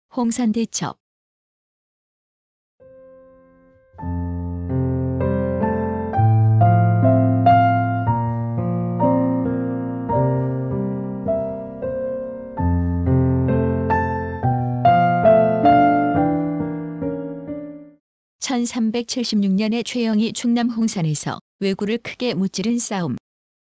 홍산대첩. 1376년에 최영이 충남 홍산에서 왜구를 크게 무찌른 싸움.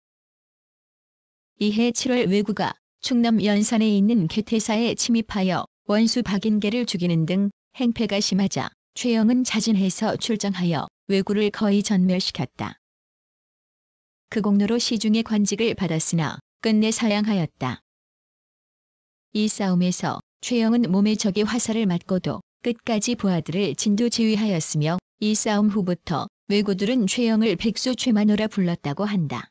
이해 7월 왜구가 충남 연산에 있는 개태사에 침입하여 원수 박인계를 죽이는 등 행패가 심하자 최영은 자진해서 출정하여 왜구를 거의 전멸시켰다. 그 공로로 시중의 관직을 받았으나 끝내 사양하였다. 이 싸움에서 최영은 몸에 적의 화살을 맞고도 끝까지 부하들을 진두지휘하였으며 이 싸움 후부터 왜구들은 최영을 백수 최만호라 불렀다고 한다.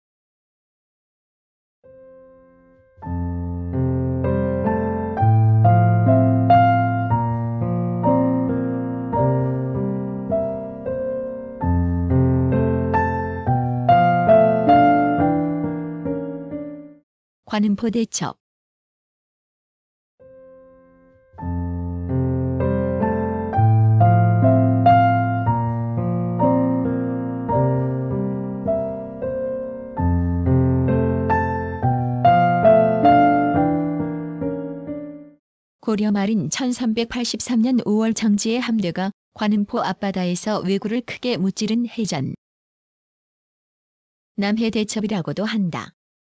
관음포 대첩. 고려 말인 1383년 5월 정지의 함대가 관음포 앞바다에서 왜구를 크게 무찌른 해전. 남해대첩이라고도 한다.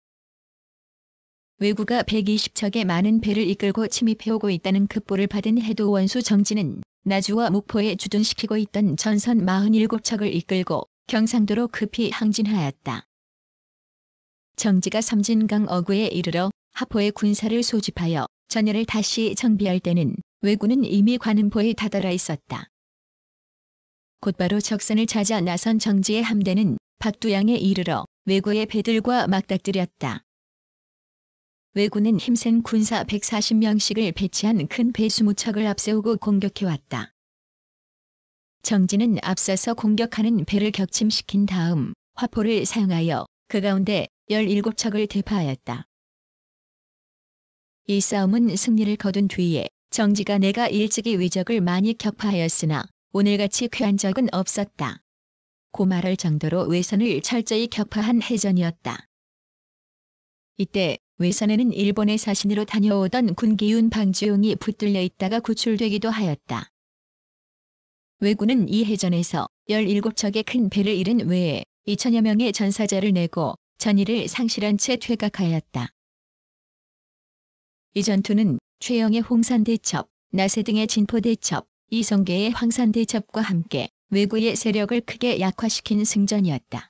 왜구가 120척의 많은 배를 이끌고 침입해오고 있다는 급보를 받은 해도 원수 정지는 나주와 목포에 주둔시키고 있던 전선 47척을 이끌고 경상도로 급히 항진하였다. 정지가 섬진강 어구에 이르러 하포에 군사를 소집하여 전열을 다시 정비할 때는 왜구는 이미 관음포에 다다라 있었다. 곧바로 적선을 찾아 나선 정지의 함대는 박두양에 이르러 왜구의 배들과 맞닥뜨렸다. 왜구는 힘센 군사 140명씩을 배치한 큰 배 20척을 앞세우고 공격해왔다. 정지는 앞서서 공격하는 배를 격침시킨 다음 화포를 사용하여 그 가운데 17척을 대파하였다. 이 싸움은 승리를 거둔 뒤에 정지가 내가 일찍이 위적을 많이 격파하였으나 오늘같이 쾌한 적은 없었다 고 말할 정도로 외선을 철저히 격파한 해전이었다. 이때 외선에는 일본의 사신으로 다녀오던 군기윤 방주용이 붙들려 있다가 구출되기도 하였다. 왜구는 이 해전에서 17척의 큰 배를 잃은 외에 2000여 명의 전사자를 내고 전의를 상실한 채 퇴각하였다. 이 전투는 최영의 홍산대첩, 나세 등의 진포대첩, 이성계의 황산대첩과 함께 왜구의 세력을 크게 약화시킨 승전이었다.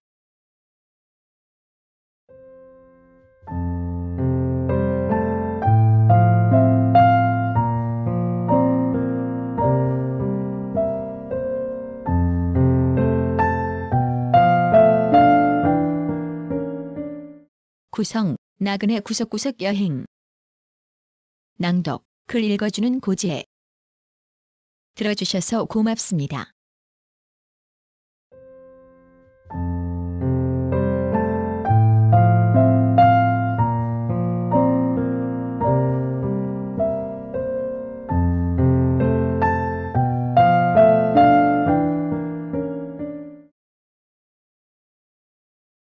구성, 나그네 구석구석 여행. 낭독, 글 읽어주는 고지혜. 들어주셔서 고맙습니다.